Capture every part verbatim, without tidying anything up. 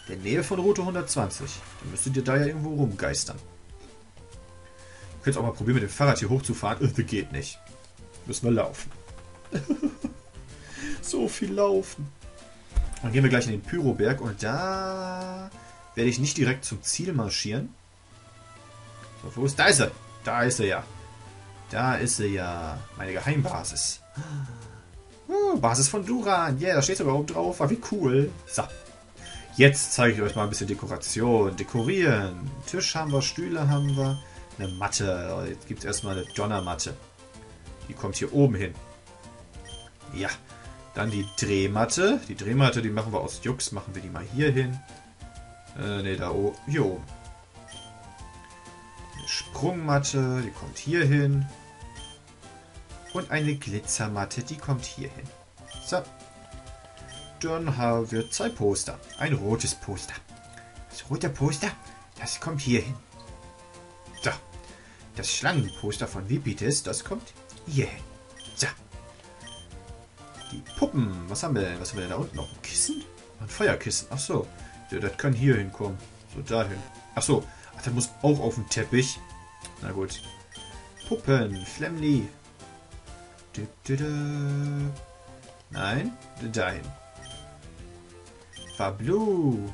Der Nähe von Route hundertzwanzig. Dann müsstet ihr da ja irgendwo rumgeistern. Ihr könnt auch mal probieren, mit dem Fahrrad hier hochzufahren. Das geht nicht. Müssen wir laufen. So viel laufen. Dann gehen wir gleich in den Pyroberg und da werde ich nicht direkt zum Ziel marschieren. So, wo ist... Da ist er! Da ist er ja. Da ist er ja. Meine Geheimbasis. Oh, Basis von Duran. Yeah, da steht sogar oben drauf. Ah, wie cool. So. Jetzt zeige ich euch mal ein bisschen Dekoration. Dekorieren. Tisch haben wir, Stühle haben wir. Eine Matte. Jetzt gibt es erstmal eine Donnermatte. Die kommt hier oben hin. Ja. Dann die Drehmatte. Die Drehmatte, die machen wir aus Jux. Machen wir die mal hier hin. Äh, ne, da oben. Hier oben. Eine Sprungmatte. Die kommt hier hin. Und eine Glitzermatte. Die kommt hier hin. So. Dann haben wir zwei Poster. Ein rotes Poster. Das rote Poster, das kommt hier hin. So. Das Schlangenposter von Vipitis, das kommt hier hin. So. Die Puppen. Was haben wir denn? Was haben wir denn da unten noch? Ein Kissen? Ein Feuerkissen. Ach so. Ja, das kann hier hinkommen. So, dahin. Ach so. Ach, das muss auch auf den Teppich. Na gut. Puppen. Flemly. Du, du, du. Nein. Dahin. Fablu.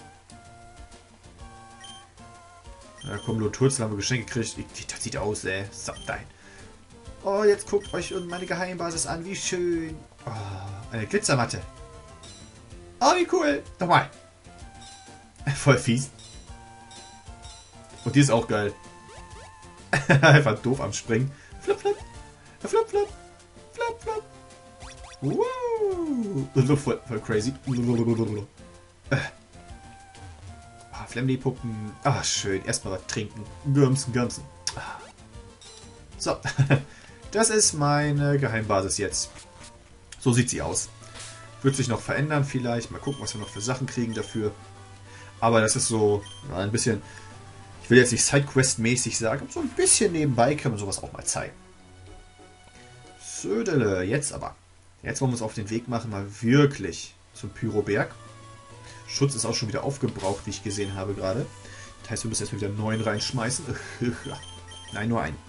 Na komm, Loturzel haben wir Geschenke gekriegt. Das sieht aus, ey. So, dahin. Oh, jetzt guckt euch meine Geheimbasis an. Wie schön. Oh, eine Glitzermatte. Oh, wie cool. Nochmal. Voll fies. Und die ist auch geil. Einfach doof am Springen. Flip, flip. Flip, flip. Flip, flip. Wow. Voll, voll crazy. Ah, Flemly-Puppen. Ah, schön. Erstmal was trinken. Gürmsen, Gürmsen. So. Das ist meine Geheimbasis jetzt. So sieht sie aus. Wird sich noch verändern vielleicht. Mal gucken, was wir noch für Sachen kriegen dafür. Aber das ist so ja, ein bisschen... Ich will jetzt nicht Sidequest-mäßig sagen. So ein bisschen nebenbei kann man sowas auch mal zeigen. Södele. Jetzt aber. Jetzt wollen wir uns auf den Weg machen, mal wirklich zum Pyroberg. Schutz ist auch schon wieder aufgebraucht, wie ich gesehen habe gerade. Das heißt, wir müssen jetzt wieder einen neuen reinschmeißen. Nein, nur einen.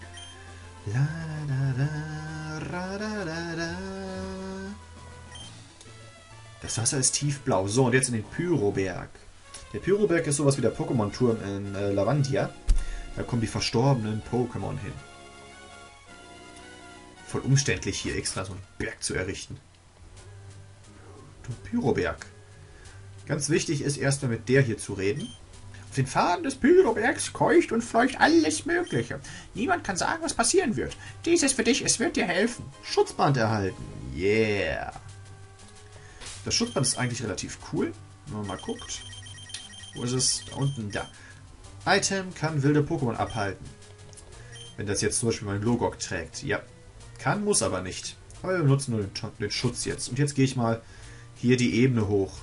Das Wasser ist tiefblau. So, und jetzt in den Pyroberg. Der Pyroberg ist sowas wie der Pokémon-Turm in äh, Lavandia. Da kommen die verstorbenen Pokémon hin. Voll umständlich hier extra so einen Berg zu errichten. Der Pyroberg. Ganz wichtig ist erstmal mit der hier zu reden. Auf den Pfaden des Pyrobergs keucht und fleucht alles Mögliche. Niemand kann sagen, was passieren wird. Dies ist für dich, es wird dir helfen. Schutzband erhalten. Yeah. Das Schutzband ist eigentlich relativ cool. Wenn man mal guckt. Wo ist es? Da unten, da. Item kann wilde Pokémon abhalten. Wenn das jetzt zum Beispiel mein Logok trägt. Ja. Kann, muss aber nicht. Aber wir benutzen nur den, den Schutz jetzt. Und jetzt gehe ich mal hier die Ebene hoch.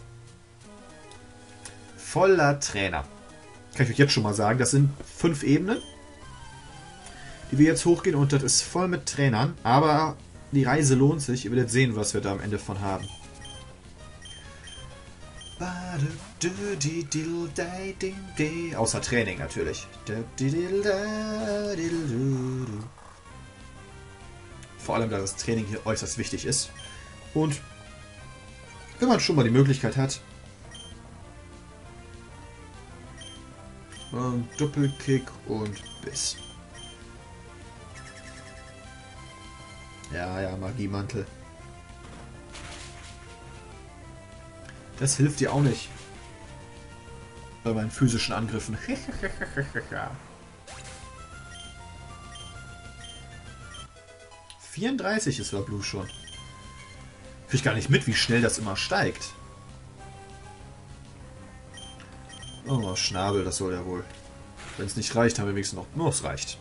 Voller Trainer. Kann ich euch jetzt schon mal sagen, das sind fünf Ebenen, die wir jetzt hochgehen und das ist voll mit Trainern. Aber die Reise lohnt sich. Ihr werdet sehen, was wir da am Ende von haben. Außer Training natürlich. Vor allem, da das Training hier äußerst wichtig ist. Und wenn man schon mal die Möglichkeit hat, und Doppelkick und Biss. Ja, ja, Magiemantel. Das hilft dir auch nicht. Bei meinen physischen Angriffen. vierunddreißig ist Blue schon. Krieg ich gar nicht mit, wie schnell das immer steigt. Oh, Schnabel, das soll ja wohl. Wenn es nicht reicht, haben wir wenigstens noch... Nur, es reicht.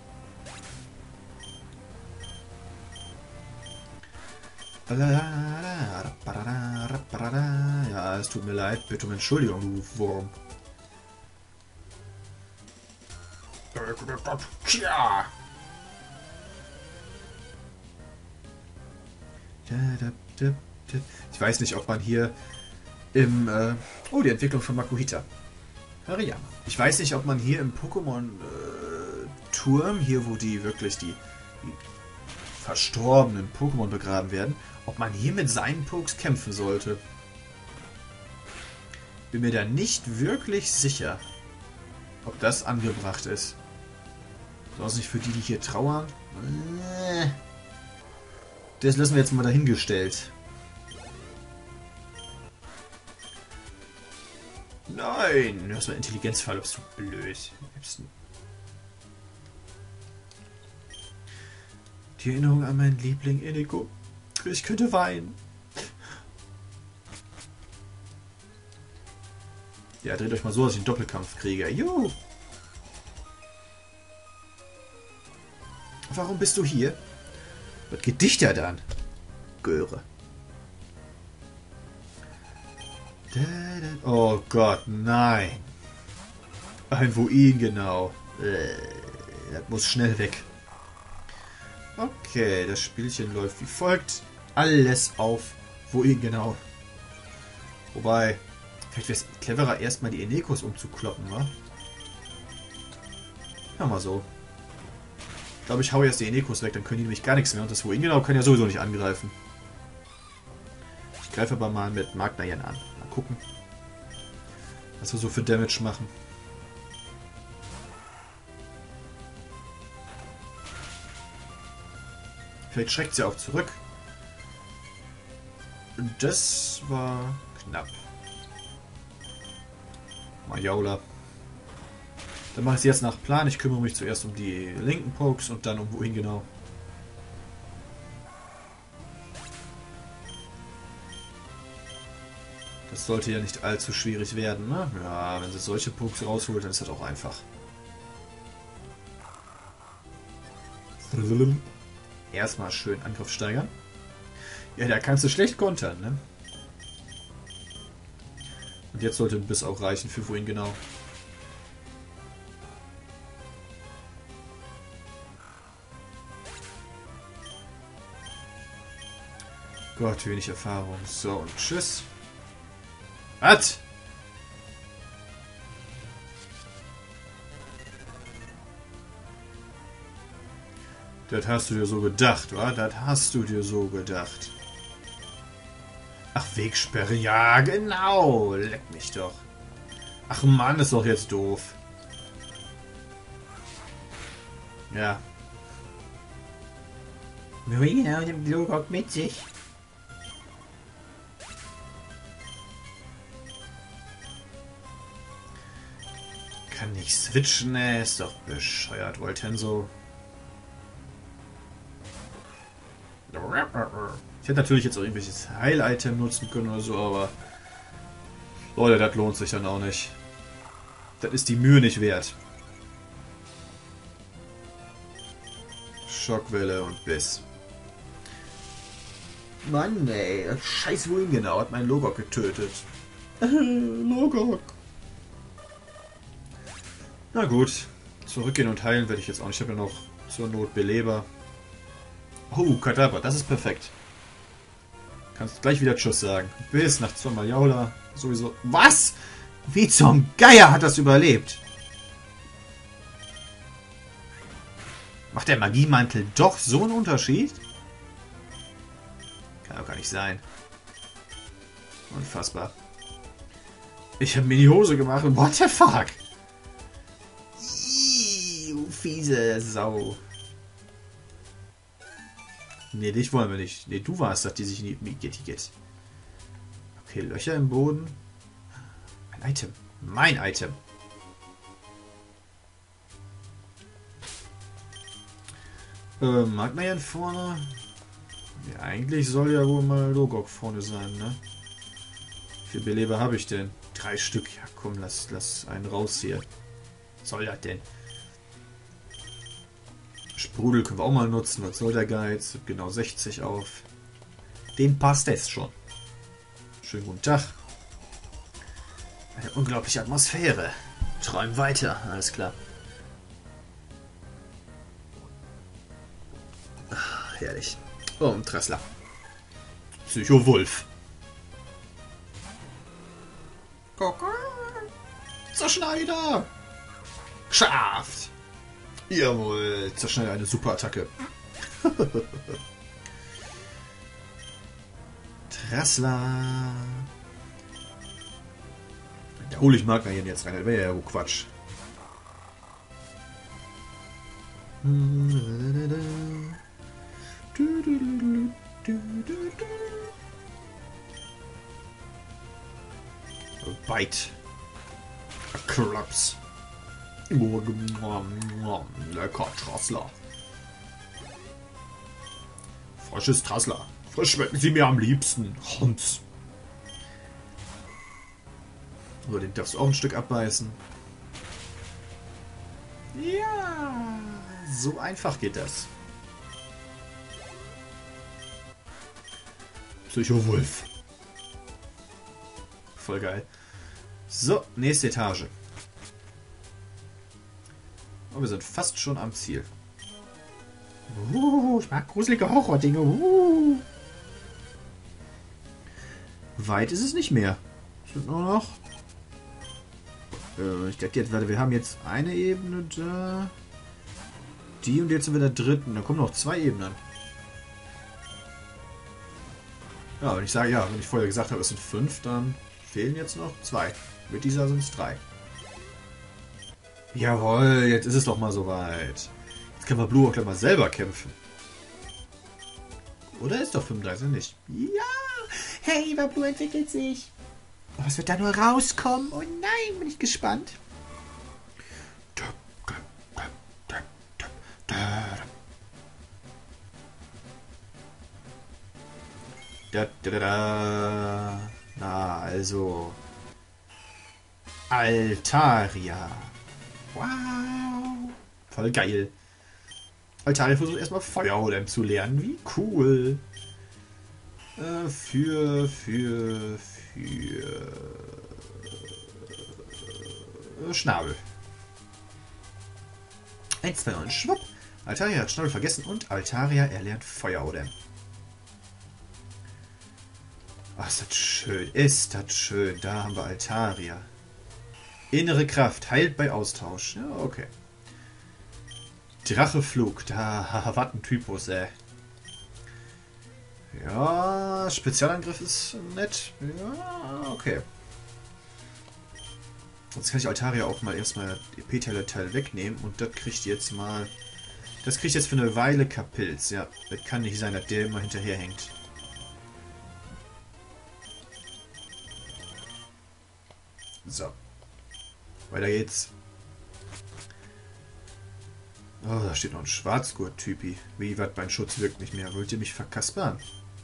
Ja, es tut mir leid. Bitte um Entschuldigung, du Wurm. Ich weiß nicht, ob man hier Im, äh, oh, die Entwicklung von Makuhita. Hariyama. Ich weiß nicht, ob man hier im Pokémon-Turm, äh, hier wo die wirklich die, die verstorbenen Pokémon begraben werden, ob man hier mit seinen Pokes kämpfen sollte. Bin mir da nicht wirklich sicher, ob das angebracht ist. Sonst nicht für die, die hier trauern. Das lassen wir jetzt mal dahingestellt. Nein! Du hast mal Intelligenzfall, bist du blöd. Die Erinnerung an meinen Liebling Inigo. Ich könnte weinen. Ja, dreht euch mal so, dass ich einen Doppelkampf kriege. Juhu! Warum bist du hier? Was geht dich da dann? Göre. Oh Gott, nein. Ein Wuin, genau. Das muss schnell weg. Okay, das Spielchen läuft wie folgt. Alles auf Wuin, genau. Wobei, vielleicht wäre es cleverer, erstmal die Enekos umzukloppen, wa? Ja, mal so. Ich glaube, ich hau jetzt die Enekos weg, dann können die nämlich gar nichts mehr. Und das Wuin, genau, kann ja sowieso nicht angreifen. Ich greife aber mal mit Magnayan an. Mal gucken, was wir so für Damage machen. Vielleicht schreckt sie auch zurück. Das war knapp. Majaula. Dann mache ich es jetzt nach Plan. Ich kümmere mich zuerst um die linken Pokes und dann um wohin genau. Das sollte ja nicht allzu schwierig werden, ne? Ja, wenn sie solche Pokes rausholt, dann ist das auch einfach. Erstmal schön Angriff steigern. Ja, da kannst du schlecht kontern, ne? Und jetzt sollte ein Biss auch reichen für wohin genau. Gott, wenig Erfahrung. So, und tschüss. Was? Das hast du dir so gedacht, wa? Das hast du dir so gedacht. Ach, Wegsperre. Ja, genau. Leck mich doch. Ach Mann, ist doch jetzt doof. Ja. Marina und dem Glurok mit sich. Kann nicht switchen, ne? Ist doch bescheuert, Voltenso. Ich hätte natürlich jetzt auch irgendwelches Heil-Item nutzen können oder so, aber Leute, das lohnt sich dann auch nicht. Das ist die Mühe nicht wert. Schockwelle und Biss. Mann, ey, das scheiß Wing genau hat meinen Logok getötet. Logok. Na gut, zurückgehen und heilen werde ich jetzt auch nicht. Ich habe ja noch zur Not Beleber. Oh, Kadabra, das ist perfekt. Kannst gleich wieder Tschüss sagen. Bis nach zur Majaula. Sowieso. Was? Wie zum Geier hat das überlebt? Macht der Magiemantel doch so einen Unterschied? Kann doch gar nicht sein. Unfassbar. Ich habe mir die Hose gemacht und what the fuck? Ih, du fiese Sau. Ne, dich wollen wir nicht. Ne, du warst das, die sich in die Getty-Get. Okay, Löcher im Boden. Ein Item. Mein Item. Äh, Magnayan vorne. Ja, eigentlich soll ja wohl mal Logok vorne sein, ne? Wie viele Beleber habe ich denn? Drei Stück. Ja, komm, lass, lass einen raus hier. Was soll das denn? Sprudel können wir auch mal nutzen. Was soll der Geiz? Genau sechzig auf. Den passt es schon. Schönen guten Tag. Eine unglaubliche Atmosphäre. Träum weiter. Alles klar. Ach, herrlich. Oh, ein Tressler. Psycho-Wolf. Zerschneider! Geschafft! Jawohl, Zerschneider, eine super Attacke. Trassler. Da hole ich Magna hier jetzt rein, das wäre ja wohl Quatsch. Bite. Klaps. Lecker Trassler. Frisches Trassler. Frisch schmecken sie mir am liebsten. Hans. So, den darfst du auch ein Stück abbeißen. Ja, so einfach geht das. Psycho-Wolf. Voll geil. So, nächste Etage. Oh, wir sind fast schon am Ziel. Uh, ich mag gruselige Horror-Dinge. Uh. Weit ist es nicht mehr. Es sind nur noch... Äh, ich denke jetzt, warte, wir haben jetzt eine Ebene da. Die und jetzt sind wir der dritten. Da kommen noch zwei Ebenen. Ja, wenn ich sage, ja, wenn ich vorher gesagt habe, es sind fünf, dann fehlen jetzt noch zwei. Mit dieser sind es drei. Jawohl, jetzt ist es doch mal soweit. Jetzt können wir Blue auch gleich mal selber kämpfen. Oder ist doch fünfunddreißig nicht? Ja! Hey, aber Blue entwickelt sich. Was wird da nur rauskommen? Oh nein, bin ich gespannt. Da, da, da, da. Na, also... Altaria. Wow. Voll geil. Altaria versucht erstmal Feuerholem zu lernen. Wie cool. Äh, für, für, für... Äh, Schnabel. Eins, zwei und schwupp. Altaria hat Schnabel vergessen und Altaria erlernt Feuerholem. Ach, ist das schön. Ist das schön. Da haben wir Altaria. Innere Kraft. Heilt bei Austausch. Ja, okay. Dracheflug. Da, was ein Typus, ey. Ja, Spezialangriff ist nett. Ja, okay. Jetzt kann ich Altaria auch mal erstmal E P-Teil wegnehmen und das kriegt jetzt mal... Das kriegt jetzt für eine Weile Kapilz. Ja, das kann nicht sein, dass der immer hinterherhängt. So. Weiter geht's. Oh, da steht noch ein Schwarzgurt-Typi. Wie, was, mein Schutz wirkt nicht mehr. Wollt ihr mich verkaspern?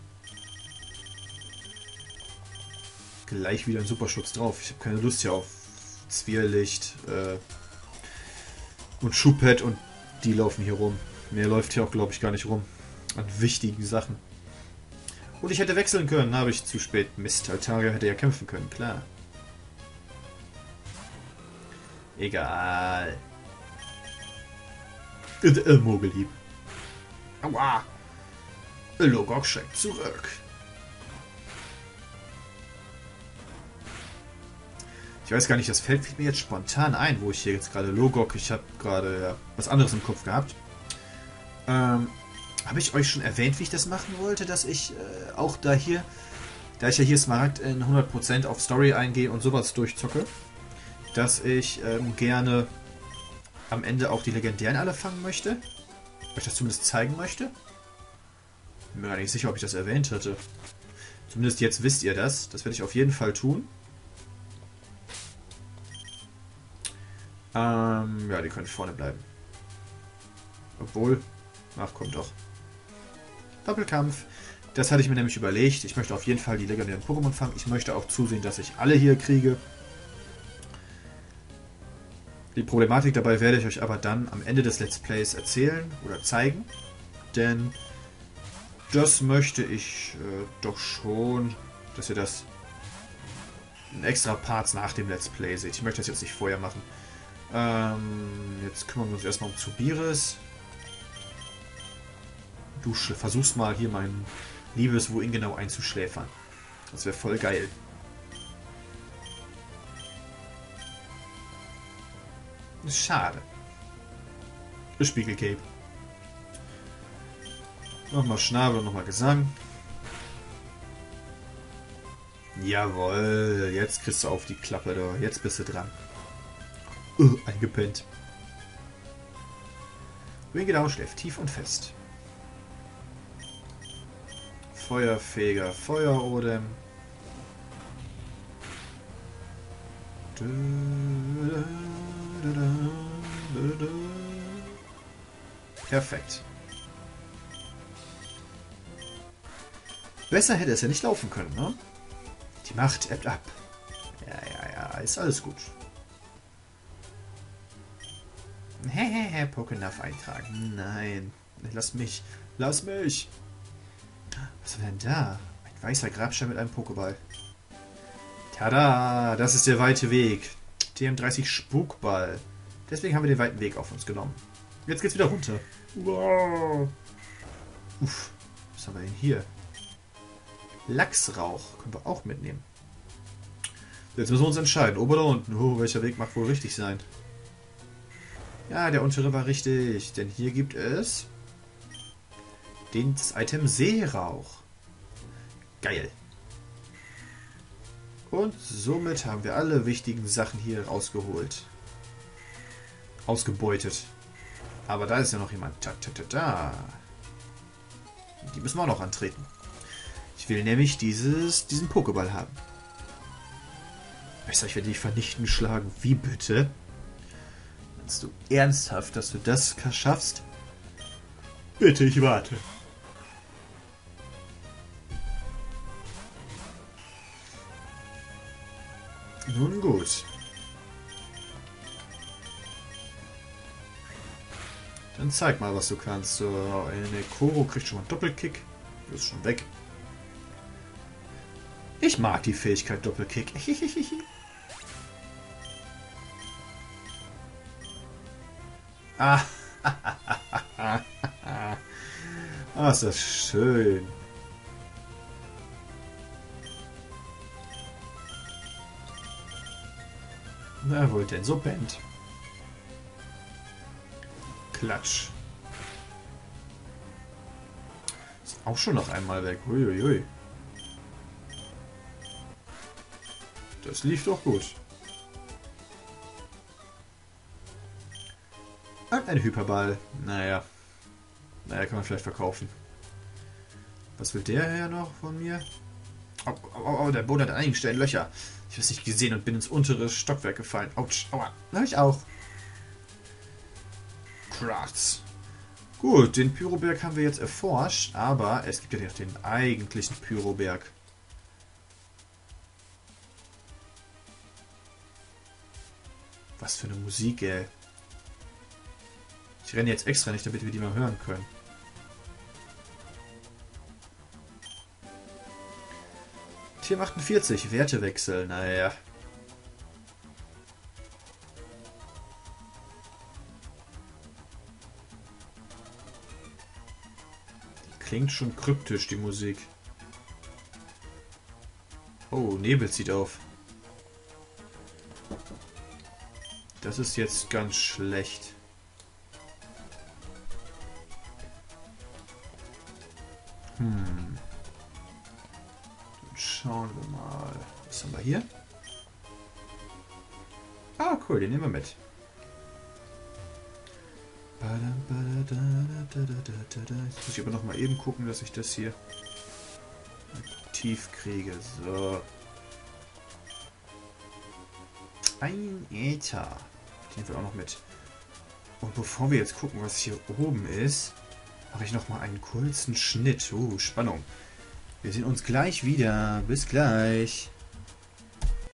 Gleich wieder ein Superschutz drauf. Ich habe keine Lust hier auf Zwirrlicht äh, und Schuhpad und die laufen hier rum. Mehr läuft hier auch, glaube ich, gar nicht rum. An wichtigen Sachen. Und ich hätte wechseln können, habe ich zu spät. Mist, Altaria hätte ja kämpfen können, klar. Egal. Äh, äh, Mogelhieb. Aua. Logok schreckt zurück. Ich weiß gar nicht, das fällt mir jetzt spontan ein, wo ich hier jetzt gerade Logok, ich habe gerade ja, was anderes im Kopf gehabt. Ähm, habe ich euch schon erwähnt, wie ich das machen wollte, dass ich äh, auch da hier, da ich ja hier Smaragd in hundert Prozent auf Story eingehe und sowas durchzocke, dass ich ähm, gerne am Ende auch die Legendären alle fangen möchte. Euch das zumindest zeigen möchte. Bin mir gar nicht sicher, ob ich das erwähnt hatte. Zumindest jetzt wisst ihr das. Das werde ich auf jeden Fall tun. Ähm, ja, die können vorne bleiben. Obwohl... Ach, kommt doch. Doppelkampf. Das hatte ich mir nämlich überlegt. Ich möchte auf jeden Fall die legendären Pokémon fangen. Ich möchte auch zusehen, dass ich alle hier kriege. Die Problematik dabei werde ich euch aber dann am Ende des Let's Plays erzählen oder zeigen. Denn das möchte ich äh, doch schon, dass ihr das in extra Parts nach dem Let's Play seht. Ich möchte das jetzt nicht vorher machen. Ähm, jetzt kümmern wir uns erstmal um Zubiris. Du versuchst mal hier mein liebes Wohin genau einzuschläfern. Das wäre voll geil. Schade. Spiegelcape. Nochmal Schnabel und nochmal Gesang. Jawohl, jetzt kriegst du auf die Klappe da. Jetzt bist du dran. Uh, eingepennt. Ringedau schläft tief und fest. Feuerfeger, Feuerodem. Perfekt. Besser hätte es ja nicht laufen können, ne? Die Macht ebbt ab. Ja, ja, ja, ist alles gut. Hehehe, Pokénaf eintragen. Nein, lass mich. Lass mich. Was war denn da? Ein weißer Grabstein mit einem Pokéball. Tada, das ist der weite Weg. T M dreißig Spukball. Deswegen haben wir den weiten Weg auf uns genommen. Jetzt geht's wieder runter. Wow. Uff, was haben wir denn hier? Lachsrauch können wir auch mitnehmen. Jetzt müssen wir uns entscheiden. Oben oder unten? Oh, welcher Weg mag wohl richtig sein? Ja, der untere war richtig. Denn hier gibt es den, das Item Seerauch. Geil. Und somit haben wir alle wichtigen Sachen hier rausgeholt. Ausgebeutet. Aber da ist ja noch jemand. Ta, ta, ta, ta. Die müssen wir auch noch antreten. Ich will nämlich dieses, diesen Pokéball haben. Besser, ich werde dich vernichten schlagen. Wie bitte? Meinst du ernsthaft, dass du das schaffst? Bitte, ich warte. Nun gut. Dann zeig mal, was du kannst. So, eine Koro kriegt schon mal einen Doppelkick. Du bist schon weg. Ich mag die Fähigkeit Doppelkick. Ah, ah, ist das schön. Na, wollt denn so Band? Klatsch. Ist auch schon noch einmal weg. Uiuiui. Das lief doch gut. Und ein Hyperball. Naja. Naja, kann man vielleicht verkaufen. Was will der her noch von mir? Oh, oh, oh, der Boden hat an einigen Stellen Löcher. Ich habe es nicht gesehen und bin ins untere Stockwerk gefallen. Autsch. Aua. Na, ich auch. Kratz. Gut, den Pyroberg haben wir jetzt erforscht, aber es gibt ja noch den eigentlichen Pyroberg. Was für eine Musik, ey. Ich renne jetzt extra nicht, damit wir die mal hören können. T M achtundvierzig, Wertewechsel, naja. Klingt schon kryptisch, die Musik. Oh, Nebel zieht auf. Das ist jetzt ganz schlecht. Hm. Dann schauen wir mal. Was haben wir hier? Ah, cool, den nehmen wir mit. Jetzt muss ich aber noch mal eben gucken, dass ich das hier tief kriege. So. Ein Äther. Den nehmen wir auch noch mit. Und bevor wir jetzt gucken, was hier oben ist, mache ich noch mal einen kurzen Schnitt. Uh, Spannung. Wir sehen uns gleich wieder. Bis gleich.